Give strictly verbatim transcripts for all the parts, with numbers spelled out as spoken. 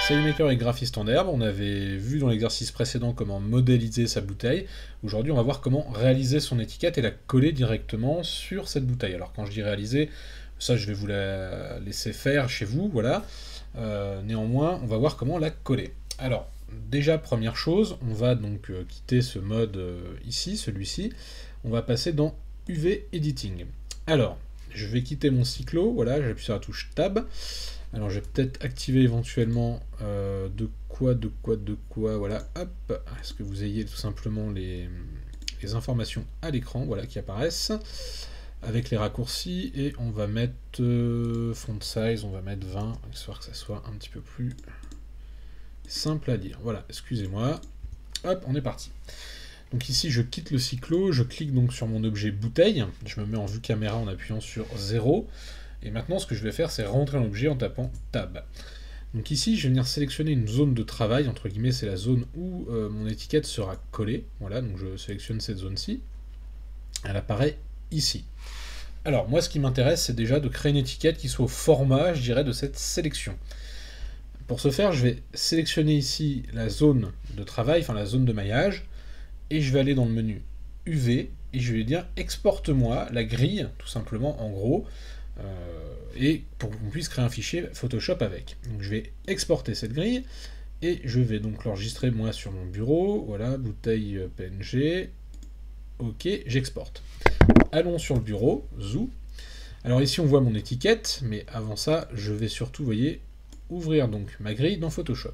SailMaker est graphiste en herbe, on avait vu dans l'exercice précédent comment modéliser sa bouteille. Aujourd'hui on va voir comment réaliser son étiquette et la coller directement sur cette bouteille. Alors quand je dis réaliser, ça je vais vous la laisser faire chez vous, voilà. Euh, néanmoins on va voir comment la coller. Alors déjà première chose, on va donc euh, quitter ce mode euh, ici, celui-ci, on va passer dans U V Editing. Alors je vais quitter mon cyclo, voilà, j'appuie sur la touche Tab. Alors je vais peut-être activer éventuellement euh, de quoi, de quoi, de quoi, voilà, hop, est-ce que vous ayez tout simplement les, les informations à l'écran, voilà, qui apparaissent, avec les raccourcis, et on va mettre euh, font size, on va mettre vingt, histoire que ça soit un petit peu plus simple à lire. Voilà, excusez-moi, hop, on est parti. Donc ici je quitte le cyclo, je clique donc sur mon objet bouteille, je me mets en vue caméra en appuyant sur zéro, et maintenant ce que je vais faire c'est rentrer l'objet en tapant Tab. Donc ici je vais venir sélectionner une zone de travail, entre guillemets c'est la zone où euh, mon étiquette sera collée, voilà, donc je sélectionne cette zone-ci, elle apparaît ici. Alors moi ce qui m'intéresse c'est déjà de créer une étiquette qui soit au format, je dirais, de cette sélection. Pour ce faire je vais sélectionner ici la zone de travail, enfin la zone de maillage, et je vais aller dans le menu U V, et je vais dire exporte-moi la grille, tout simplement, en gros, euh, et pour qu'on puisse créer un fichier Photoshop avec. Donc je vais exporter cette grille, et je vais donc l'enregistrer moi sur mon bureau, voilà, bouteille P N G, ok, j'exporte. Allons sur le bureau, Zoo. Alors ici on voit mon étiquette, mais avant ça, je vais surtout, vous voyez, ouvrir donc ma grille dans Photoshop.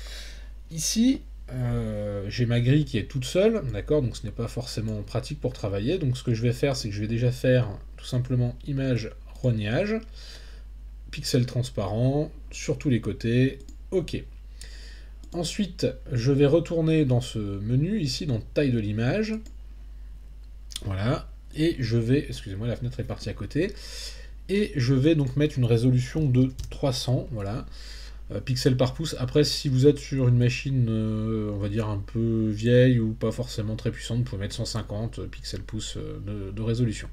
Ici, Euh, j'ai ma grille qui est toute seule, d'accord, donc ce n'est pas forcément pratique pour travailler. Donc ce que je vais faire, c'est que je vais déjà faire tout simplement image rognage, pixel transparent sur tous les côtés, ok. Ensuite, je vais retourner dans ce menu ici, dans taille de l'image, voilà, et je vais, excusez-moi, la fenêtre est partie à côté, et je vais donc mettre une résolution de trois cents, voilà. Pixels par pouce. Après, si vous êtes sur une machine, euh, on va dire un peu vieille ou pas forcément très puissante, vous pouvez mettre cent cinquante pixels pouces de, de résolution.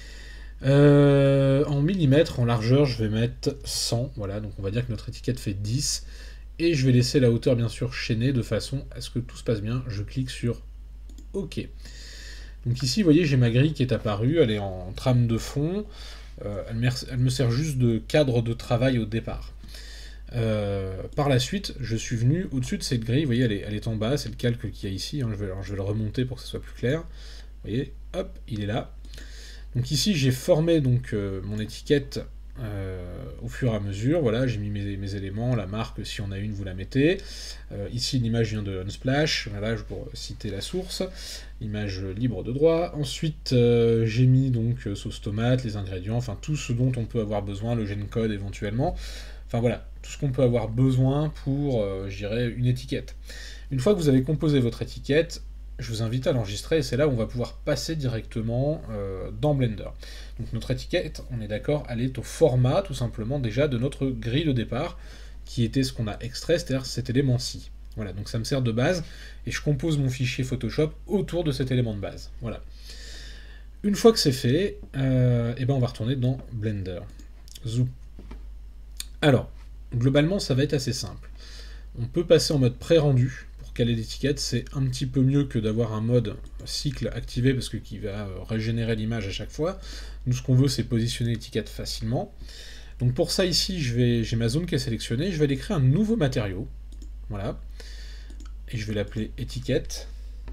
Euh, en millimètres, en largeur, je vais mettre cent. Voilà, donc on va dire que notre étiquette fait dix. Et je vais laisser la hauteur, bien sûr, chaînée de façon à ce que tout se passe bien. Je clique sur OK. Donc ici, vous voyez, j'ai ma grille qui est apparue. Elle est en trame de fond. Euh, elle, me, elle me sert juste de cadre de travail au départ. Euh, par la suite, je suis venu au-dessus de cette grille, vous voyez, elle est, elle est en bas, c'est le calque qu'il y a ici, hein, je, vais, alors, je vais le remonter pour que ce soit plus clair. Vous voyez, hop, il est là. Donc ici, j'ai formé donc, euh, mon étiquette euh, au fur et à mesure, voilà, j'ai mis mes, mes éléments, la marque, si on a une, vous la mettez. Euh, ici, l'image vient de Unsplash, voilà, pour citer la source, image libre de droit. Ensuite, euh, j'ai mis donc sauce tomate, les ingrédients, enfin tout ce dont on peut avoir besoin, le Gencode éventuellement. Enfin voilà, tout ce qu'on peut avoir besoin pour, euh, je dirais, une étiquette. Une fois que vous avez composé votre étiquette, je vous invite à l'enregistrer, et c'est là où on va pouvoir passer directement euh, dans Blender. Donc notre étiquette, on est d'accord, elle est au format, tout simplement, déjà de notre grille de départ, qui était ce qu'on a extrait, c'est-à-dire cet élément-ci. Voilà, donc ça me sert de base, et je compose mon fichier Photoshop autour de cet élément de base. Voilà. Une fois que c'est fait, euh, et ben on va retourner dans Blender. Zoom. Alors, globalement, ça va être assez simple. On peut passer en mode pré-rendu pour caler l'étiquette. C'est un petit peu mieux que d'avoir un mode cycle activé parce que qui va régénérer l'image à chaque fois. Nous, ce qu'on veut, c'est positionner l'étiquette facilement. Donc pour ça, ici, je vais, j'ai ma zone qui est sélectionnée. Je vais aller créer un nouveau matériau. Voilà. Et je vais l'appeler étiquette.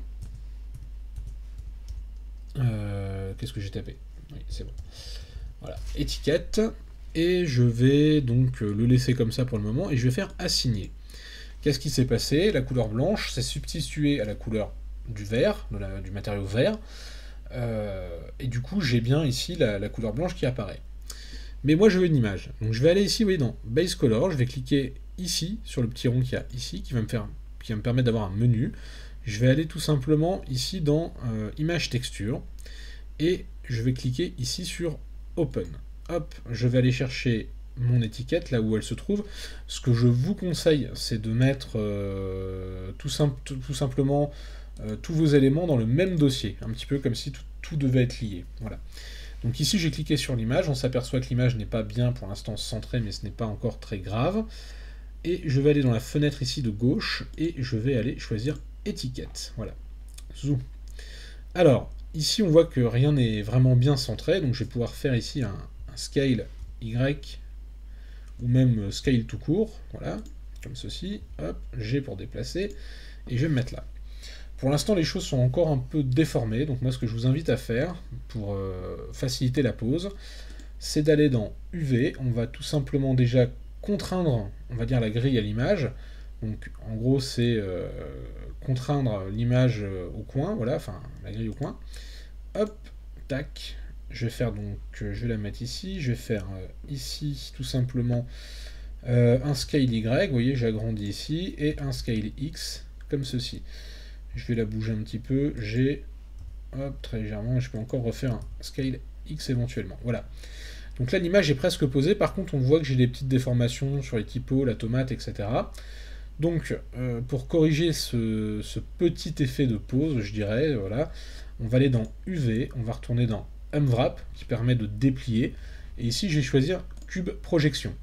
Euh, Qu'est-ce que j'ai tapé? Oui, c'est bon. Voilà, étiquette. Et je vais donc le laisser comme ça pour le moment, et je vais faire assigner. Qu'est-ce qui s'est passé? La couleur blanche s'est substituée à la couleur du vert, de la, du matériau vert, euh, et du coup j'ai bien ici la, la couleur blanche qui apparaît. Mais moi je veux une image, donc je vais aller ici, vous voyez, dans Base Color, je vais cliquer ici, sur le petit rond qu'il y a ici, qui va me, faire, qui va me permettre d'avoir un menu. Je vais aller tout simplement ici dans euh, Image Texture, et je vais cliquer ici sur Open. Hop, je vais aller chercher mon étiquette là où elle se trouve. Ce que je vous conseille, c'est de mettre euh, tout, simple, tout, tout simplement euh, tous vos éléments dans le même dossier, un petit peu comme si tout, tout devait être lié. Voilà. Donc ici j'ai cliqué sur l'image, on s'aperçoit que l'image n'est pas bien pour l'instant centrée, mais ce n'est pas encore très grave. Et je vais aller dans la fenêtre ici de gauche, et je vais aller choisir étiquette. Voilà. Zoom. Alors, ici on voit que rien n'est vraiment bien centré, donc je vais pouvoir faire ici un, un scale Y, ou même scale tout court, voilà, comme ceci, hop, G pour déplacer, et je vais me mettre là. Pour l'instant, les choses sont encore un peu déformées, donc moi ce que je vous invite à faire, pour euh, faciliter la pose, c'est d'aller dans U V, on va tout simplement déjà contraindre, on va dire, la grille à l'image, donc en gros c'est euh, contraindre l'image au coin, voilà, enfin la grille au coin, hop, tac, je vais faire donc, je vais la mettre ici, je vais faire euh, ici tout simplement euh, un scale Y, vous voyez j'agrandis ici, et un scale X, comme ceci. Je vais la bouger un petit peu, G, hop, très légèrement, et je peux encore refaire un scale X éventuellement, voilà. Donc là l'image est presque posée, par contre on voit que j'ai des petites déformations sur les typos, la tomate, et cetera. Donc euh, pour corriger ce, ce petit effet de pause, je dirais, voilà, on va aller dans U V, on va retourner dans Unwrap, qui permet de déplier, et ici je vais choisir Cube Projection.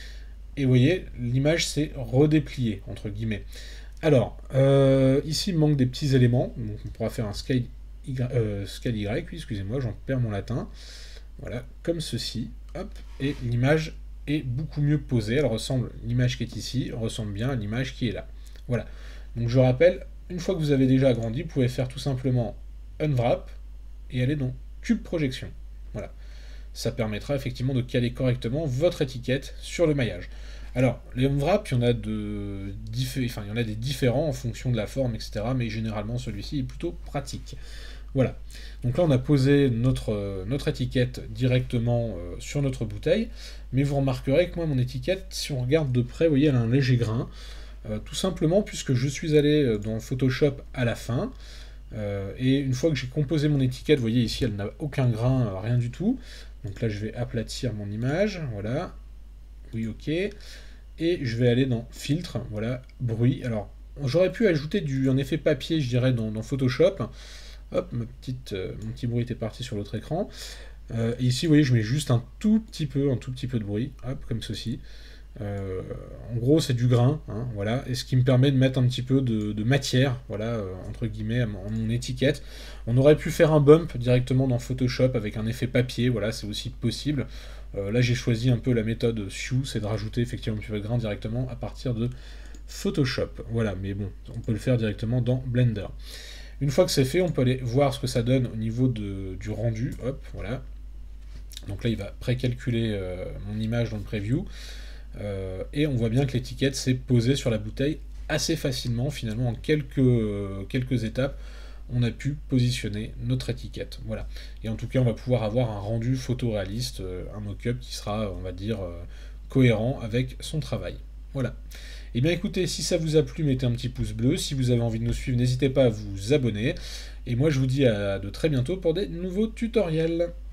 Et vous voyez, l'image s'est redépliée, entre guillemets. Alors, euh, ici il manque des petits éléments, donc on pourra faire un scale Y, euh, scale y oui, excusez-moi, j'en perds mon latin. Voilà, comme ceci, hop, et l'image est beaucoup mieux posée, elle ressemble, l'image qui est ici ressemble bien à l'image qui est là. Voilà, donc je rappelle, une fois que vous avez déjà agrandi, vous pouvez faire tout simplement Unwrap et aller dans Cube Projection. Voilà, ça permettra effectivement de caler correctement votre étiquette sur le maillage. Alors, les Unwrap, il y en a de enfin, il y en a des différents en fonction de la forme, et cetera, mais généralement celui-ci est plutôt pratique. Voilà, donc là on a posé notre, euh, notre étiquette directement euh, sur notre bouteille, mais vous remarquerez que moi mon étiquette, si on regarde de près, vous voyez elle a un léger grain, euh, tout simplement puisque je suis allé dans Photoshop à la fin, euh, et une fois que j'ai composé mon étiquette, vous voyez ici elle n'a aucun grain, euh, rien du tout, donc là je vais aplatir mon image, voilà, oui ok, et je vais aller dans Filtre, voilà, bruit, alors j'aurais pu ajouter du, un effet papier je dirais dans, dans Photoshop. Hop, ma petite, euh, mon petit bruit était parti sur l'autre écran. Euh, et ici, vous voyez, je mets juste un tout petit peu, un tout petit peu de bruit, hop, comme ceci. Euh, en gros, c'est du grain, hein, voilà, et ce qui me permet de mettre un petit peu de, de matière, voilà, euh, entre guillemets, à mon, à mon étiquette. On aurait pu faire un bump directement dans Photoshop avec un effet papier, voilà, c'est aussi possible. Euh, là, j'ai choisi un peu la méthode Sue, c'est de rajouter effectivement un petit peu de grain directement à partir de Photoshop. Voilà, mais bon, on peut le faire directement dans Blender. Une fois que c'est fait, on peut aller voir ce que ça donne au niveau de, du rendu. Hop, voilà. Donc là, il va précalculer euh, mon image dans le preview. Euh, et on voit bien que l'étiquette s'est posée sur la bouteille assez facilement. Finalement, en quelques, euh, quelques étapes, on a pu positionner notre étiquette. Voilà. Et en tout cas, on va pouvoir avoir un rendu photoréaliste, euh, un mock-up qui sera, on va dire, euh, cohérent avec son travail. Voilà. Et bien écoutez, si ça vous a plu, mettez un petit pouce bleu. Si vous avez envie de nous suivre, n'hésitez pas à vous abonner. Et moi, je vous dis à de très bientôt pour des nouveaux tutoriels.